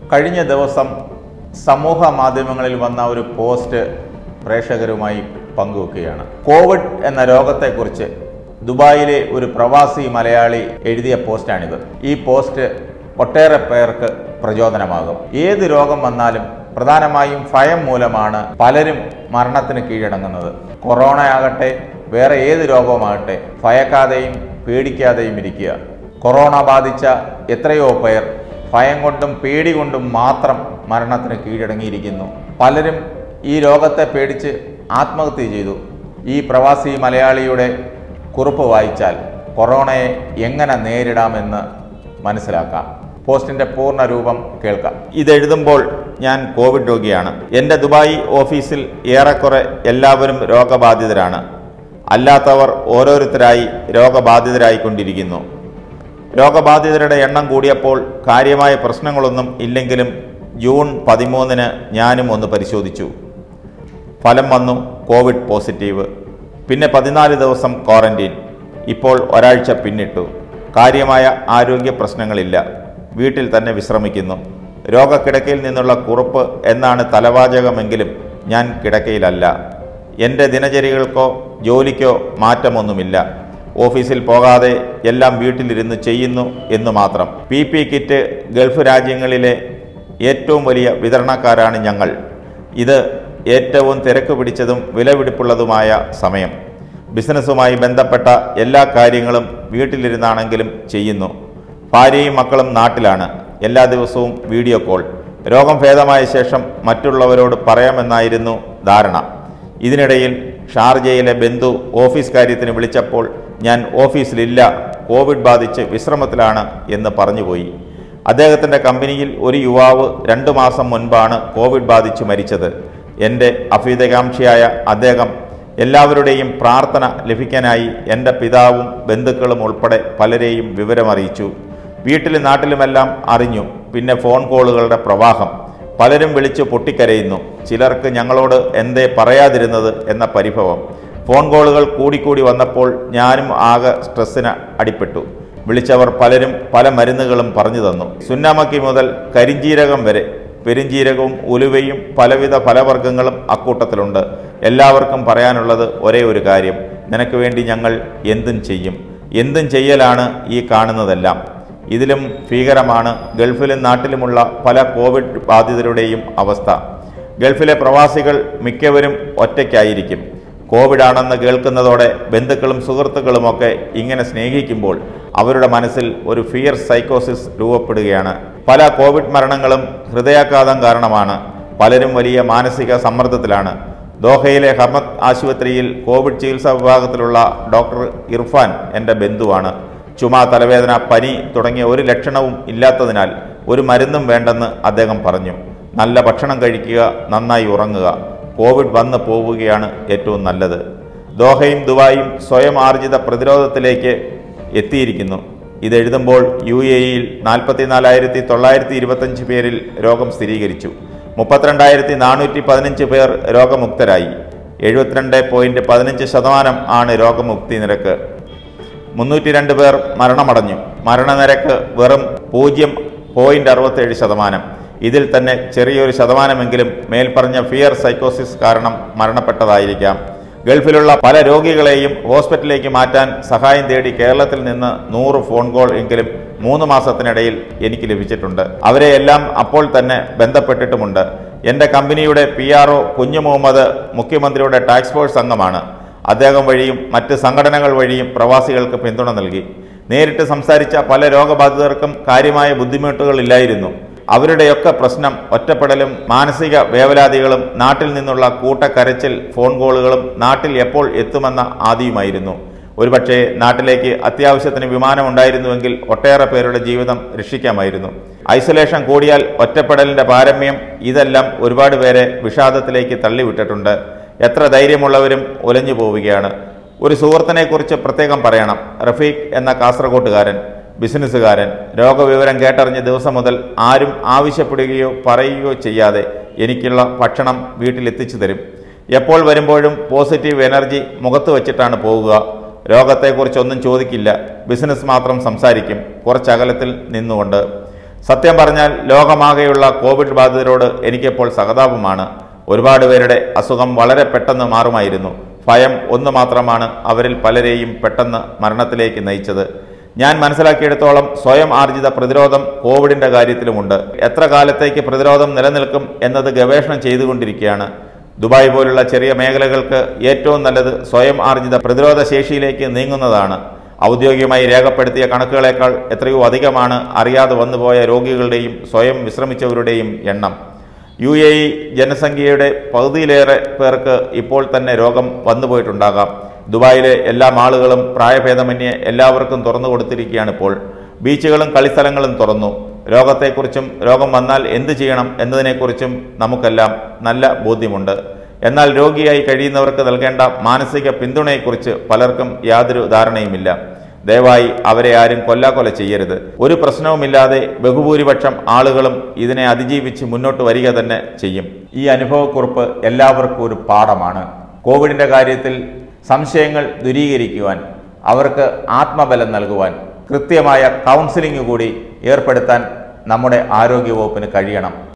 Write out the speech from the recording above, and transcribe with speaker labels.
Speaker 1: കഴിഞ്ഞ ദിവസം സമൂഹ മാധ്യമങ്ങളിൽ വന്ന ഒരു പോസ്റ്റ് പ്രേക്ഷകരുമായി പങ്കുവെക്കുകയാണ്. കോവിഡ് എന്ന രോഗത്തെക്കുറിച്ച് ദുബായിലെ ഒരു പ്രവാസി മലയാളി എഴുതിയ പോസ്റ്റാണിത്. ഈ പോസ്റ്റ് ഒട്ടേറെ പേർക്ക് പ്രചോദനമാകും. ഏത് രോഗം വന്നാലും പ്രധാനമായും ഭയം മൂലമാണ് പലരും മരണത്തിന് കീഴടങ്ങുന്നത്. കൊറോണ ആകട്ടെ വേറെ ഏത് രോഗവുമാകട്ടെ ഭയക്കാതെയും പേടിക്കാതെയും ഇരിക്കുക. കൊറോണ ബാധിച്ച എത്രയോ പേർ ഭയം കൊണ്ടും പേടി കൊണ്ടും മാത്രം മരണത്തിന് കീഴടങ്ങിയിരിക്കുന്നു. പലരും ഈ രോഗത്തെ പേടിച്ച് ആത്മഹത്യ ചെയ്തു. ഈ പ്രവാസി മലയാളിയുടെ കുറിപ്പ് വായിച്ചാൽ കൊറോണയെ എങ്ങനെ നേരിടാമെന്ന് മനസ്സിലാക്കാം. പോസ്റ്റിൻ്റെ പൂർണ്ണ രൂപം കേൾക്കാം. ഇതെഴുതുമ്പോൾ ഞാൻ കോവിഡ് രോഗിയാണ്. എൻ്റെ ദുബായ് ഓഫീസിൽ ഏറെക്കുറെ എല്ലാവരും രോഗബാധിതരാണ്. അല്ലാത്തവർ ഓരോരുത്തരായി രോഗബാധിതരായിക്കൊണ്ടിരിക്കുന്നു. രോഗബാധിതരുടെ എണ്ണം കൂടിയപ്പോൾ കാര്യമായ പ്രശ്നങ്ങളൊന്നും ഇല്ലെങ്കിലും ജൂൺ 13 ഞാനും ഒന്ന് പരിശോധിച്ചു. ഫലം വന്നു കോവിഡ് പോസിറ്റീവ്. പിന്നെ 14 ദിവസം ക്വാറന്റീൻ. ഇപ്പോൾ ഒരാഴ്ച പിന്നിട്ടു. കാര്യമായ ആരോഗ്യ പ്രശ്നങ്ങളില്ല. വീട്ടിൽ തന്നെ വിശ്രമിക്കുന്നു. രോഗക്കിടക്കയിൽ നിന്നുള്ള കുറിപ്പ് എന്നാണ് തലവാചകമെങ്കിലും ഞാൻ കിടക്കയിലല്ല. എൻ്റെ ദിനചര്യകൾക്കോ ജോലിക്കോ മാറ്റമൊന്നുമില്ല. ഓഫീസിൽ പോകാതെ എല്ലാം വീട്ടിലിരുന്ന് ചെയ്യുന്നു എന്ന് മാത്രം. PP കിറ്റ് ഗൾഫ് രാജ്യങ്ങളിലെ ഏറ്റവും വലിയ വിതരണക്കാരാണ് ഞങ്ങൾ. ഇത് ഏറ്റവും തിരക്ക് പിടിച്ചതും വിലപിടിപ്പുള്ളതുമായ സമയം. ബിസിനസ്സുമായി ബന്ധപ്പെട്ട എല്ലാ കാര്യങ്ങളും വീട്ടിലിരുന്നാണെങ്കിലും ചെയ്യുന്നു. ഭാര്യയും മക്കളും നാട്ടിലാണ്. എല്ലാ ദിവസവും വീഡിയോ കോൾ. രോഗം ഭേദമായ ശേഷം മറ്റുള്ളവരോട് പറയാമെന്നായിരുന്നു ധാരണ. ഇതിനിടയിൽ ഷാർജയിലെ ബന്ധു ഓഫീസ് കാര്യത്തിന് വിളിച്ചപ്പോൾ ഞാൻ ഓഫീസിലില്ല, കോവിഡ് ബാധിച്ച് വിശ്രമത്തിലാണ് എന്ന് പറഞ്ഞുപോയി. അദ്ദേഹത്തിൻ്റെ കമ്പനിയിൽ ഒരു യുവാവ് 2 മാസം മുൻപാണ് കോവിഡ് ബാധിച്ച് മരിച്ചത്. എൻ്റെ അഭ്യുദയകാംക്ഷിയായ അദ്ദേഹം എല്ലാവരുടെയും പ്രാർത്ഥന ലഭിക്കാനായി എൻ്റെ പിതാവും ബന്ധുക്കളും ഉൾപ്പെടെ പലരെയും വിവരമറിയിച്ചു. വീട്ടിലും നാട്ടിലുമെല്ലാം അറിഞ്ഞു. പിന്നെ ഫോൺ കോളുകളുടെ പ്രവാഹം. പലരും വിളിച്ച് പൊട്ടിക്കരയുന്നു. ചിലർക്ക് ഞങ്ങളോട് എന്തേ പറയാതിരുന്നത് എന്ന പരിഭവം. ഫോൺ കോളുകൾ കൂടിക്കൂടി വന്നപ്പോൾ ഞാനും ആകെ സ്ട്രെസ്സിന് അടിപ്പെട്ടു. വിളിച്ചവർ പലരും പല മരുന്നുകളും പറഞ്ഞു തന്നു. സുന്നാമക്കി മുതൽ കരിഞ്ജീരകം വരെ. പെരുംജീരകവും ഉലുവയും പലവിധ ഫലവർഗ്ഗങ്ങളും അക്കൂട്ടത്തിലുണ്ട്. എല്ലാവർക്കും പറയാനുള്ളത് ഒരേ ഒരു കാര്യം: നിനക്ക് വേണ്ടി ഞങ്ങൾ എന്തും ചെയ്യും. എന്തും ചെയ്യലാണ് ഈ കാണുന്നതെല്ലാം. ഇതിലും ഭീകരമാണ് ഗൾഫിലും നാട്ടിലുമുള്ള പല കോവിഡ് ബാധിതരുടെയും അവസ്ഥ. ഗൾഫിലെ പ്രവാസികൾ മിക്കവരും ഒറ്റയ്ക്കായിരിക്കും. കോവിഡ് ആണെന്ന് കേൾക്കുന്നതോടെ ബന്ധുക്കളും സുഹൃത്തുക്കളുമൊക്കെ ഇങ്ങനെ സ്നേഹിക്കുമ്പോൾ അവരുടെ മനസ്സിൽ ഒരു ഫിയർ സൈക്കോസിസ് രൂപപ്പെടുകയാണ്. പല കോവിഡ് മരണങ്ങളും ഹൃദയാഘാതം കാരണമാണ്. പലരും വലിയ മാനസിക സമ്മർദ്ദത്തിലാണ്. ദോഹയിലെ ഹമദ് ആശുപത്രിയിൽ കോവിഡ് ചികിത്സാ വിഭാഗത്തിലുള്ള ഡോക്ടർ ഇർഫാൻ എൻ്റെ ബന്ധുവാണ്. ചുമ, തലവേദന, പനി തുടങ്ങിയ ഒരു ലക്ഷണവും ഇല്ലാത്തതിനാൽ ഒരു മരുന്നും വേണ്ടെന്ന് അദ്ദേഹം പറഞ്ഞു. നല്ല ഭക്ഷണം കഴിക്കുക, നന്നായി ഉറങ്ങുക. കോവിഡ് വന്ന് പോവുകയാണ് ഏറ്റവും നല്ലത്. ദോഹയും ദുബായും സ്വയം ആർജിത പ്രതിരോധത്തിലേക്ക് എത്തിയിരിക്കുന്നു. ഇതെഴുതുമ്പോൾ UAE-യിൽ 44,925 പേരിൽ രോഗം സ്ഥിരീകരിച്ചു. 32,415 പേർ രോഗമുക്തരായി. 72.15% ആണ് രോഗമുക്തി നിരക്ക്. 302 പേർ മരണമടഞ്ഞു. മരണനിരക്ക് വെറും 0.67%. ഇതിൽ തന്നെ ചെറിയൊരു ശതമാനമെങ്കിലും മേൽപ്പറഞ്ഞ ഫിയർ സൈക്കോസിസ് കാരണം മരണപ്പെട്ടതായിരിക്കാം. ഗൾഫിലുള്ള പല രോഗികളെയും ഹോസ്പിറ്റലിലേക്ക് മാറ്റാൻ സഹായം തേടി കേരളത്തിൽ നിന്ന് 100 ഫോൺ കോൾ എങ്കിലും 3 മാസത്തിനിടയിൽ എനിക്ക് ലഭിച്ചിട്ടുണ്ട്. അവരെയെല്ലാം അപ്പോൾ തന്നെ ബന്ധപ്പെട്ടിട്ടുമുണ്ട്. എൻ്റെ കമ്പനിയുടെ PRO കുഞ്ഞു മുഹമ്മദ് മുഖ്യമന്ത്രിയുടെ ടാസ്ക് ഫോഴ്സ് അംഗമാണ്. അദ്ദേഹം വഴിയും മറ്റ് സംഘടനകൾ വഴിയും പ്രവാസികൾക്ക് പിന്തുണ നൽകി. നേരിട്ട് സംസാരിച്ച പല രോഗബാധിതർക്കും കാര്യമായ ബുദ്ധിമുട്ടുകളില്ലായിരുന്നു. അവരുടെയൊക്കെ പ്രശ്നം ഒറ്റപ്പെടലും മാനസിക വേവലാതികളും നാട്ടിൽ നിന്നുള്ള കൂട്ടക്കരച്ചിൽ ഫോൺ കോളുകളും നാട്ടിൽ എപ്പോൾ എത്തുമെന്ന ആദിയുമായിരുന്നു. ഒരുപക്ഷെ നാട്ടിലേക്ക് അത്യാവശ്യത്തിന് വിമാനം ഉണ്ടായിരുന്നുവെങ്കിൽ ഒട്ടേറെ പേരുടെ ജീവിതം രക്ഷിക്കാമായിരുന്നു. ഐസൊലേഷൻ കൂടിയാൽ ഒറ്റപ്പെടലിൻ്റെ പാരമ്യം ഇതെല്ലാം ഒരുപാട് പേരെ വിഷാദത്തിലേക്ക് തള്ളിവിട്ടിട്ടുണ്ട്. എത്ര ധൈര്യമുള്ളവരും ഉലഞ്ഞു പോവുകയാണ്. ഒരു സുഹൃത്തിനെക്കുറിച്ച് പ്രത്യേകം പറയണം. റഫീഖ് എന്ന കാസർഗോട്ടുകാരൻ ബിസിനസ്സുകാരൻ. രോഗവിവരം കേട്ടറിഞ്ഞ ദിവസം മുതൽ ആരും ആവശ്യപ്പെടുകയോ പറയുകയോ ചെയ്യാതെ എനിക്കുള്ള ഭക്ഷണം വീട്ടിലെത്തിച്ചു തരും. എപ്പോൾ വരുമ്പോഴും പോസിറ്റീവ് എനർജി മുഖത്ത് വച്ചിട്ടാണ് പോവുക. രോഗത്തെക്കുറിച്ചൊന്നും ചോദിക്കില്ല. ബിസിനസ് മാത്രം സംസാരിക്കും, കുറച്ചകലത്തിൽ നിന്നുകൊണ്ട്. സത്യം പറഞ്ഞാൽ ലോകമാകെയുള്ള കോവിഡ് ബാധിതരോട് എനിക്കിപ്പോൾ സഹതാപമാണ്. ഒരുപാട് പേരുടെ അസുഖം വളരെ പെട്ടെന്ന് മാറുമായിരുന്നു. ഭയം ഒന്ന് മാത്രമാണ് അവരിൽ പലരെയും പെട്ടെന്ന് മരണത്തിലേക്ക് നയിച്ചത്. ഞാൻ മനസ്സിലാക്കിയെടുത്തോളം സ്വയം ആർജിത പ്രതിരോധം കോവിഡിൻ്റെ കാര്യത്തിലുമുണ്ട്. എത്ര കാലത്തേക്ക് പ്രതിരോധം നിലനിൽക്കും എന്നത് ഗവേഷണം ചെയ്തുകൊണ്ടിരിക്കുകയാണ്. ദുബായ് പോലുള്ള ചെറിയ മേഖലകൾക്ക് ഏറ്റവും നല്ലത് സ്വയം ആർജിത പ്രതിരോധ ശേഷിയിലേക്ക് നീങ്ങുന്നതാണ്. ഔദ്യോഗികമായി രേഖപ്പെടുത്തിയ കണക്കുകളേക്കാൾ എത്രയോ അധികമാണ് അറിയാതെ വന്നുപോയ രോഗികളുടെയും സ്വയം വിശ്രമിച്ചവരുടെയും എണ്ണം. UAE ജനസംഖ്യയുടെ പകുതിയിലേറെ പേർക്ക് ഇപ്പോൾ തന്നെ രോഗം വന്നുപോയിട്ടുണ്ടാകാം. ദുബായിലെ എല്ലാ മാളുകളും പ്രായഭേദമന്യേ എല്ലാവർക്കും തുറന്നു കൊടുത്തിരിക്കുകയാണ്. ഇപ്പോൾ ബീച്ചുകളും കളിസ്ഥലങ്ങളും തുറന്നു. രോഗത്തെക്കുറിച്ചും രോഗം വന്നാൽ എന്ത് ചെയ്യണം എന്നതിനെക്കുറിച്ചും നമുക്കെല്ലാം നല്ല ബോധ്യമുണ്ട്. എന്നാൽ രോഗിയായി കഴിയുന്നവർക്ക് നൽകേണ്ട മാനസിക പിന്തുണയെക്കുറിച്ച് പലർക്കും യാതൊരു ധാരണയുമില്ല. ദയവായി അവരെ ആരും കൊല്ലാക്കൊല ചെയ്യരുത്. ഒരു പ്രശ്നവുമില്ലാതെ ബഹുഭൂരിപക്ഷം ആളുകളും ഇതിനെ അതിജീവിച്ച് മുന്നോട്ട് വരിക തന്നെ ചെയ്യും. ഈ അനുഭവക്കുറിപ്പ് എല്ലാവർക്കും ഒരു പാഠമാണ്. കോവിഡിൻ്റെ കാര്യത്തിൽ സംശയങ്ങൾ ദൂരീകരിക്കുവാൻ, അവർക്ക് ആത്മബലം നൽകുവാൻ കൃത്യമായ കൗൺസിലിംഗ് കൂടി ഏർപ്പെടുത്താൻ നമ്മുടെ ആരോഗ്യവകുപ്പിന് കഴിയണം.